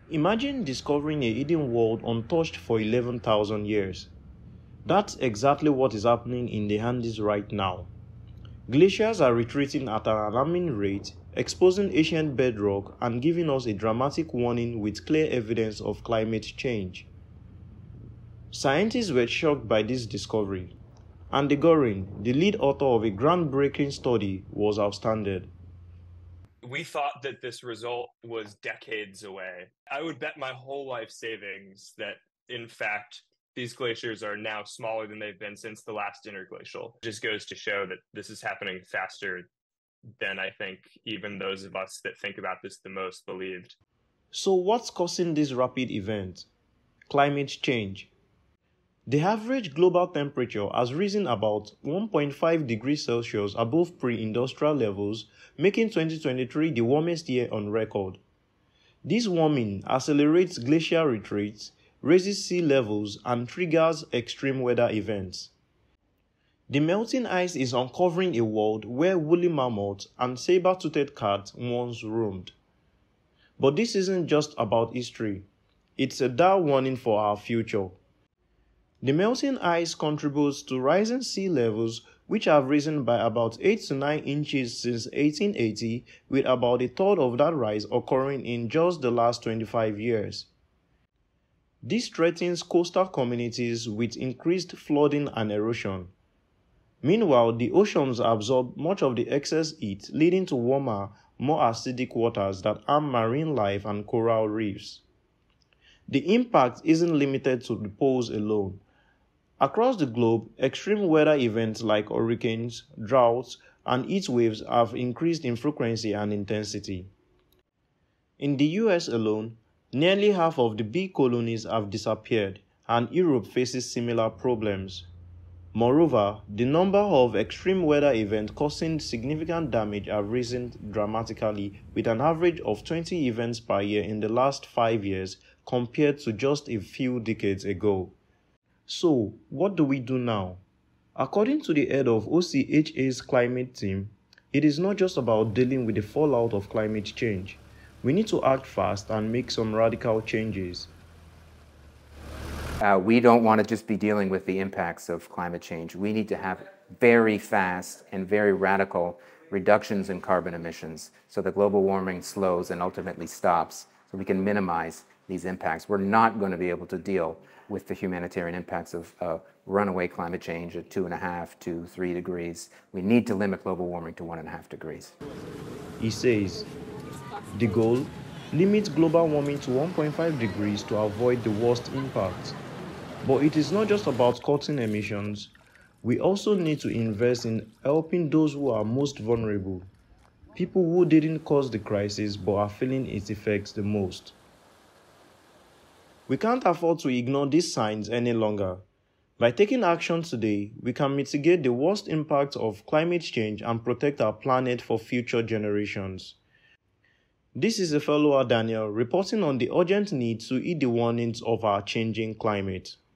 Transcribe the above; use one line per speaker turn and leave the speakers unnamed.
Imagine discovering a hidden world untouched for 11,000 years. That's exactly what is happening in the Andes right now. Glaciers are retreating at an alarming rate, exposing ancient bedrock and giving us a dramatic warning with clear evidence of climate change. Scientists were shocked by this discovery. Andrew Gorin, the lead author of a groundbreaking study, was astounded.
We thought that this result was decades away. I would bet my whole life savings that, in fact, these glaciers are now smaller than they've been since the last interglacial. It just goes to show that this is happening faster than I think even those of us that think about this the most believed.
So what's causing this rapid event? Climate change. The average global temperature has risen about 1.5 degrees Celsius above pre-industrial levels, making 2023 the warmest year on record. This warming accelerates glacial retreats, raises sea levels, and triggers extreme weather events. The melting ice is uncovering a world where woolly mammoths and saber-toothed cats once roamed. But this isn't just about history. It's a dire warning for our future. The melting ice contributes to rising sea levels, which have risen by about 8 to 9 inches since 1880, with about a third of that rise occurring in just the last 25 years. This threatens coastal communities with increased flooding and erosion. Meanwhile, the oceans absorb much of the excess heat, leading to warmer, more acidic waters that harm marine life and coral reefs. The impact isn't limited to the poles alone. Across the globe, extreme weather events like hurricanes, droughts, and heat waves have increased in frequency and intensity. In the US alone, nearly half of the bee colonies have disappeared, and Europe faces similar problems. Moreover, the number of extreme weather events causing significant damage have risen dramatically, with an average of 20 events per year in the last 5 years compared to just a few decades ago. So, what do we do now? According to the head of OCHA's climate team, it is not just about dealing with the fallout of climate change. We need to act fast and make some radical changes.
We don't want to just be dealing with the impacts of climate change. We need to have very fast and very radical reductions in carbon emissions so that global warming slows and ultimately stops, so we can minimize these impacts. We're not going to be able to deal with the humanitarian impacts of runaway climate change at 2.5 to 3 degrees. We need to limit global warming to 1.5 degrees.
He says, the goal, limit global warming to 1.5 degrees to avoid the worst impact. But it is not just about cutting emissions. We also need to invest in helping those who are most vulnerable, people who didn't cause the crisis but are feeling its effects the most. We can't afford to ignore these signs any longer. By taking action today, we can mitigate the worst impacts of climate change and protect our planet for future generations. This is a fellow Daniel reporting on the urgent need to heed the warnings of our changing climate.